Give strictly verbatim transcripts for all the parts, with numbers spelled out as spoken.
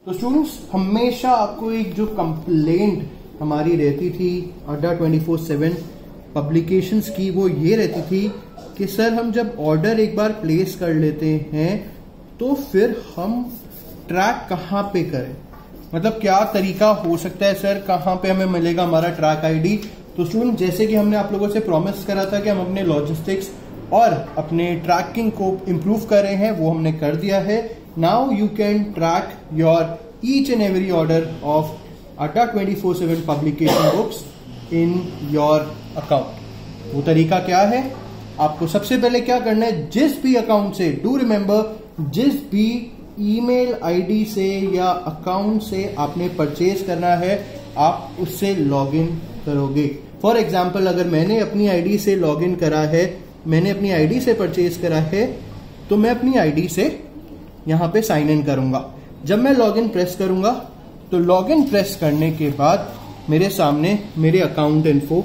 तो स्टूडेंट्स, हमेशा आपको एक जो कंप्लेंट हमारी रहती थी अड्डा ट्वेंटी फोर सेवन पब्लिकेशंस की, वो ये रहती थी कि सर हम जब ऑर्डर एक बार प्लेस कर लेते हैं तो फिर हम ट्रैक कहाँ पे करें, मतलब क्या तरीका हो सकता है सर, कहाँ पे हमें मिलेगा हमारा ट्रैक आईडी। तो स्टूडेंट, जैसे कि हमने आप लोगों से प्रॉमिस करा था कि हम अपने लॉजिस्टिक्स और अपने ट्रैकिंग को इम्प्रूव कर रहे हैं, वो हमने कर दिया है। Now you can track your each and every order of Adda twenty four seven publication books in your account. वो तरीका क्या है, आपको सबसे पहले क्या करना है, जिस भी अकाउंट से, डू रिमेंबर, जिस भी ईमेल आईडी से या अकाउंट से आपने परचेज करना है, आप उससे लॉगिन करोगे। फॉर एग्जाम्पल, अगर मैंने अपनी आईडी से लॉगिन करा है, मैंने अपनी आईडी से परचेज करा है, तो मैं अपनी आईडी से यहां पे साइन इन करूंगा। जब मैं लॉगिन प्रेस करूंगा तो लॉगिन प्रेस करने के बाद मेरे सामने मेरे account info,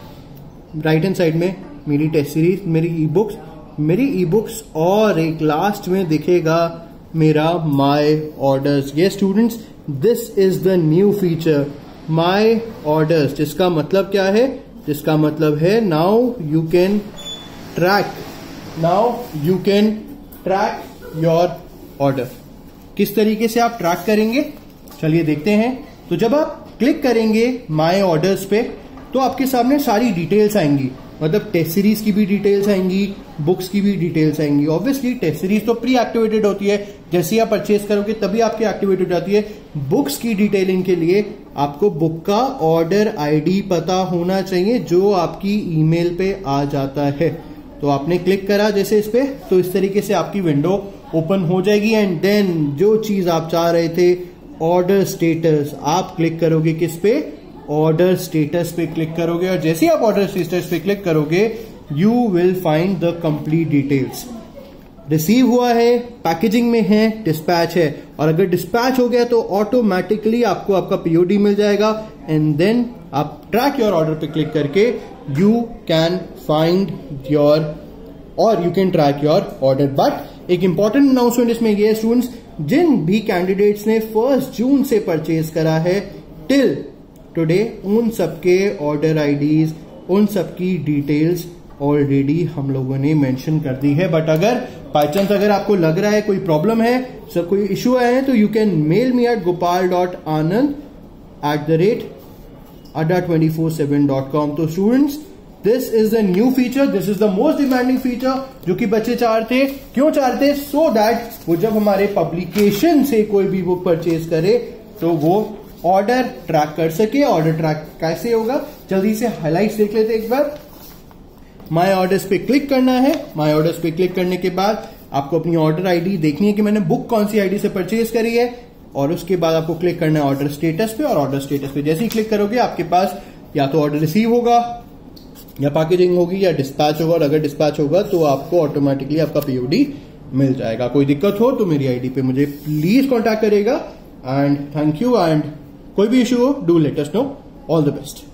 right hand side में मेरी टेस्ट सीरीज, मेरी ई बुक्स, मेरी ई बुक्स और एक लास्ट में दिखेगा मेरा माय ऑर्डर्स। ये students, this is the new feature my orders, जिसका मतलब क्या है, जिसका मतलब है now you can track, now you can track your order. किस तरीके से आप ट्रैक करेंगे, चलिए देखते हैं। तो जब आप क्लिक करेंगे माय ऑर्डर्स पे तो आपके सामने सारी डिटेल्स आएंगी, मतलब टेस्ट सीरीज की भी डिटेल्स आएंगी, बुक्स की भी डिटेल्स आएंगी। ऑब्वियसली टेस्ट सीरीज तो प्री एक्टिवेटेड होती है, जैसे आप परचेज करोगे तभी आपकी एक्टिवेट हो जाती है। बुक्स की डिटेलिंग के लिए आपको बुक का ऑर्डर आईडी पता होना चाहिए, जो आपकी ईमेल पे आ जाता है। तो आपने क्लिक करा जैसे इस पे, तो इस तरीके से आपकी विंडो ओपन हो जाएगी। एंड देन जो चीज आप चाह रहे थे, ऑर्डर स्टेटस, आप क्लिक करोगे किस पे, ऑर्डर स्टेटस पे क्लिक करोगे। और जैसे ही आप ऑर्डर स्टेटस पे क्लिक करोगे, you will find the complete details. Receive हुआ है, पैकेजिंग में है, डिस्पैच है, और अगर डिस्पैच हो गया तो ऑटोमेटिकली आपको आपका पीओडी मिल जाएगा। एंड देन आप ट्रैक योर ऑर्डर पे क्लिक करके यू कैन फाइंड योर और you can track your order. But एक इंपॉर्टेंट अनाउंसमेंट इसमें यह है स्टूडेंट्स, जिन भी कैंडिडेट्स ने फर्स्ट जून से परचेज करा है टिल टुडे, उन सबके ऑर्डर आईडीज, उन सबकी डिटेल्स ऑलरेडी हम लोगों ने मेंशन कर दी है। बट अगर बाई चांस अगर आपको लग रहा है कोई प्रॉब्लम है, सब कोई इश्यू आया है, तो you can mail me at Gopal dot Anand at the rate Adda twenty four seven dot com. तो students, this is the new feature, this is the most demanding feature, जो कि बच्चे चाहते, क्यों चाहते, सो दैट वो जब हमारे पब्लिकेशन से कोई भी बुक परचेज करे तो वो ऑर्डर ट्रैक कर सके। ऑर्डर ट्रैक कैसे होगा, जल्दी से हाइलाइट्स देख लेते एक बार। माय ऑर्डर्स पे क्लिक करना है। माय ऑर्डर्स पे क्लिक करने के बाद आपको अपनी ऑर्डर आईडी देखनी है कि मैंने बुक कौन सी आईडी से परचेज करी है, और उसके बाद आपको क्लिक करना है ऑर्डर स्टेटस पे। और ऑर्डर स्टेटस पे जैसे ही क्लिक करोगे, आपके पास या तो ऑर्डर रिसीव होगा, या पैकेजिंग होगी, या डिस्पैच होगा। और अगर डिस्पैच होगा तो आपको ऑटोमेटिकली आपका पीओडी मिल जाएगा। कोई दिक्कत हो तो मेरी आईडी पे मुझे प्लीज कॉन्टैक्ट करेगा। एंड थैंक यू, एंड कोई भी इश्यू हो, do let us know. All the best.